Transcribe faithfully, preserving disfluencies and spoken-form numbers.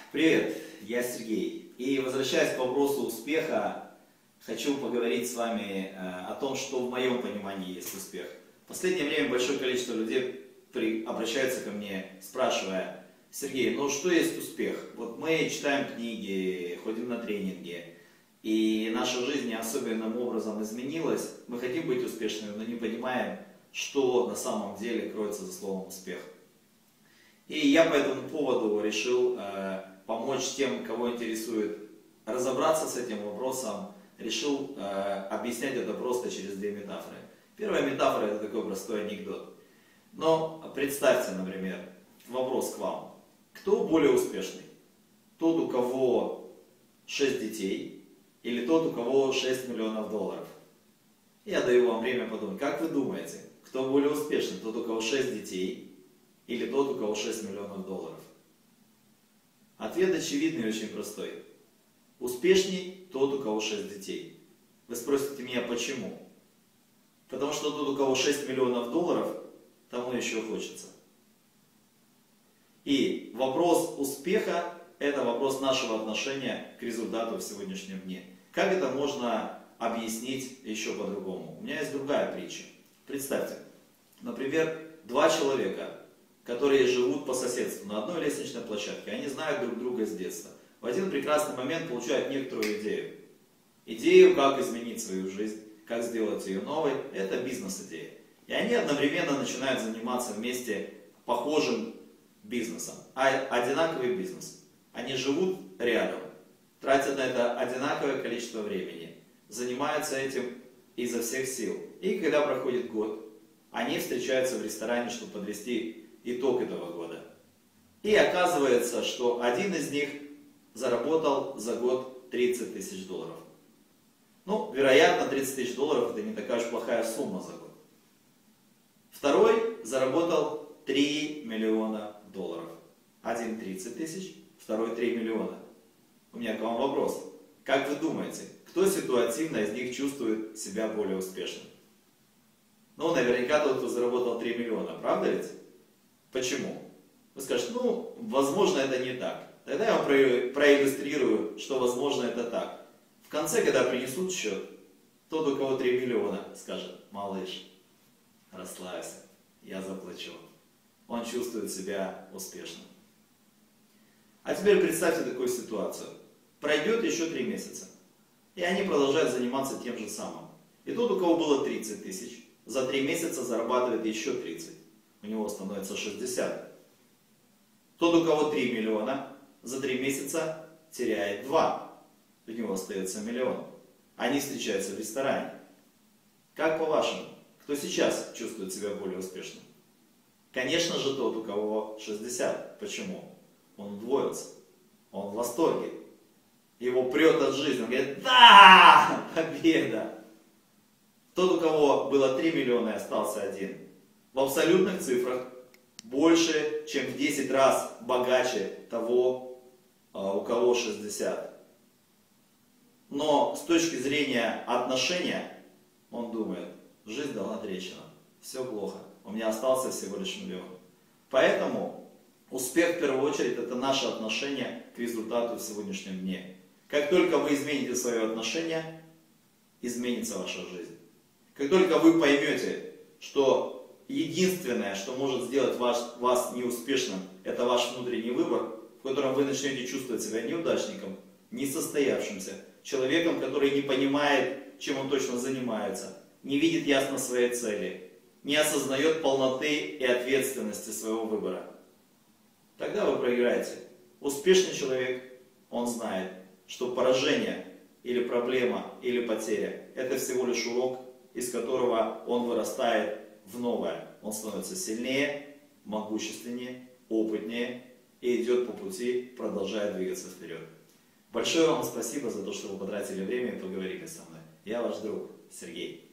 Привет, я Сергей. И возвращаясь к вопросу успеха, хочу поговорить с вами о том, что в моем понимании есть успех. В последнее время большое количество людей при, обращаются ко мне, спрашивая: Сергей, ну что есть успех? Вот мы читаем книги, ходим на тренинги, и наша жизнь не особенным образом изменилась. Мы хотим быть успешными, но не понимаем, что на самом деле кроется за словом успех. И я по этому поводу решил э, помочь тем, кого интересует разобраться с этим вопросом, решил э, объяснять это просто через две метафоры. Первая метафора — это такой простой анекдот. Но представьте, например, вопрос к вам. Кто более успешный? Тот, у кого шесть детей, или тот, у кого шесть миллионов долларов? Я даю вам время подумать. Как вы думаете, кто более успешный? Тот, у кого шесть детей, или тот, у кого шесть миллионов долларов? Ответ очевидный и очень простой. Успешней тот, у кого шесть детей. Вы спросите меня, почему? Потому что тот, у кого шесть миллионов долларов, тому еще хочется. И вопрос успеха — это вопрос нашего отношения к результату в сегодняшнем дне. Как это можно объяснить еще по-другому? У меня есть другая притча. Представьте, например, два человека, которые живут по соседству на одной лестничной площадке. Они знают друг друга с детства. В один прекрасный момент получают некоторую идею. Идею, как изменить свою жизнь, как сделать ее новой. Это бизнес-идея. И они одновременно начинают заниматься вместе похожим бизнесом. А одинаковый бизнес. Они живут рядом, тратят на это одинаковое количество времени, занимаются этим изо всех сил. И когда проходит год, они встречаются в ресторане, чтобы подвести итог этого года. И оказывается, что один из них заработал за год тридцать тысяч долларов. Ну, вероятно, тридцать тысяч долларов — это не такая уж плохая сумма за год. Второй заработал три миллиона долларов. Один тридцать тысяч, второй три миллиона. У меня к вам вопрос. Как вы думаете, кто ситуативно из них чувствует себя более успешным? Ну, наверняка тот, кто заработал три миллиона, правда ведь? Почему? Вы скажете, ну, возможно, это не так. Тогда я вам проиллюстрирую, что возможно это так. В конце, когда принесут счет, тот, у кого три миллиона, скажет: малыш, расслабься, я заплачу. Он чувствует себя успешным. А теперь представьте такую ситуацию. Пройдет еще три месяца, и они продолжают заниматься тем же самым. И тот, у кого было тридцать тысяч, за три месяца зарабатывает еще тридцать. У него становится шестьдесят. Тот, у кого три миллиона, за три месяца теряет два. У него остается миллион. Они встречаются в ресторане. Как по-вашему, кто сейчас чувствует себя более успешным? Конечно же тот, у кого шестьдесят. Почему? Он удвоился. Он в восторге. Его прет от жизни. Он говорит: да, победа. Тот, у кого было три миллиона и остался один, в абсолютных цифрах больше, чем в десять раз богаче того, у кого шестьдесят. Но с точки зрения отношения, он думает: жизнь дала трещину, все плохо, у меня остался всего лишь миллион. Поэтому успех в первую очередь — это наше отношение к результату в сегодняшнем дне. Как только вы измените свое отношение, изменится ваша жизнь. Как только вы поймете, что единственное, что может сделать вас, вас неуспешным, это ваш внутренний выбор, в котором вы начнете чувствовать себя неудачником, несостоявшимся, человеком, который не понимает, чем он точно занимается, не видит ясно своей цели, не осознает полноты и ответственности своего выбора. Тогда вы проиграете. Успешный человек, он знает, что поражение или проблема или потеря — это всего лишь урок, из которого он вырастает в новое. Он становится сильнее, могущественнее, опытнее и идет по пути, продолжая двигаться вперед. Большое вам спасибо за то, что вы потратили время и поговорили со мной. Я ваш друг Сергей.